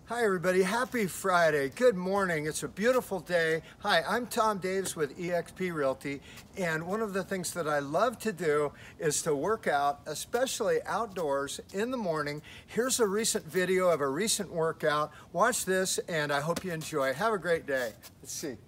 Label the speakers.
Speaker 1: Hi everybody, happy Friday. Good morning. It's a beautiful day. Hi, I'm Tom Davis with eXp Realty, and one of the things that I love to do is to work out, especially outdoors in the morning. Here's a recent video of a recent workout. Watch this and I hope you enjoy. Have a great day. Let's see.